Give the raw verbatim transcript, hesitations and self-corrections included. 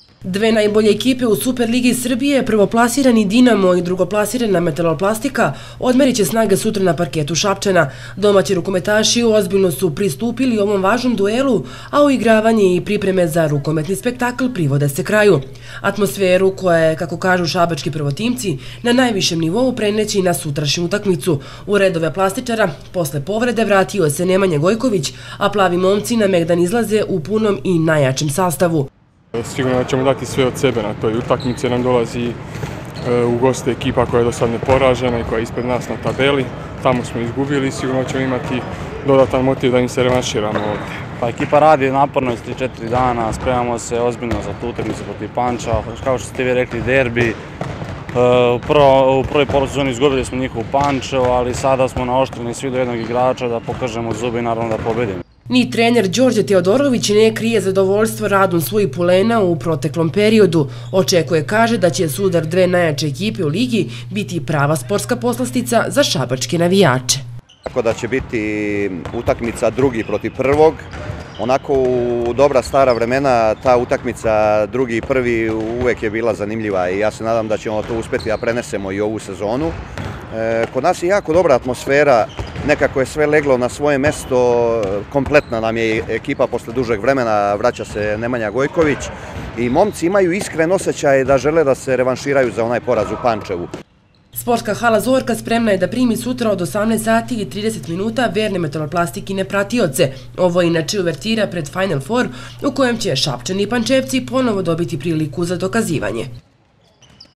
Dve najbolje ekipe u Superligi Srbije, prvoplasirani Dinamo i drugoplasirana Metaloplastika, odmerit će snage sutra na parketu Šapčana. Domaći rukometaši ozbiljno su pristupili ovom važnom duelu, a uigravanje i pripreme za rukometni spektakl privode se kraju. Atmosferu koja je, kako kažu šabački prvotimci, na najvišem nivou preneći na sutrašnju utakmicu. U redove plastičara, posle povrede vratio se Nemanja Gojković, a plavi momci na megdan izlaze u punom i najjačem sastavu. Sigurno da ćemo dati sve od sebe na toj utakmici, nam dolazi u goste ekipa koja je do sad neporažena i koja je ispred nas na tabeli. Tamo smo izgubili i sigurno ćemo imati dodatan motiv da im se revanširamo ovdje. Pa ekipa radi naporno iz tri četiri dana, spremamo se ozbiljno za tu utakmicu protiv Panča. Kao što ste vi rekli, derbi. U prvoj polusezoni izgubili smo njih u Pančevo, ali sada smo naoštreni svi do jednog igrača da pokažemo zube i naravno da pobedimo. Ni trener Đorđe Teodorović ne krije zadovoljstvo radom svojih pulena u proteklom periodu. Očekuje, kaže, da će sudar dve najjače ekipe u ligi biti prava sportska poslastica za šabačke navijače. Tako da će biti utakmica drugi protiv prvog. Onako u dobra stara vremena ta utakmica drugi i prvi uvek je bila zanimljiva i ja se nadam da ćemo to uspeti da prenesemo i ovu sezonu. Kod nas je jako dobra atmosfera, nekako je sve leglo na svoje mesto, kompletna nam je ekipa posle dužeg vremena, vraća se Nemanja Gojković i momci imaju iskren osjećaj da žele da se revanširaju za onaj poraz u Pančevu. Sportska hala Zorka spremna je da primi sutra od osamnaest sati i trideset minuta verne Metaloplastikine pratioce. Ovo je inače uvertira pred Final Four u kojem će Šapčani i Pančevci ponovo dobiti priliku za dokazivanje.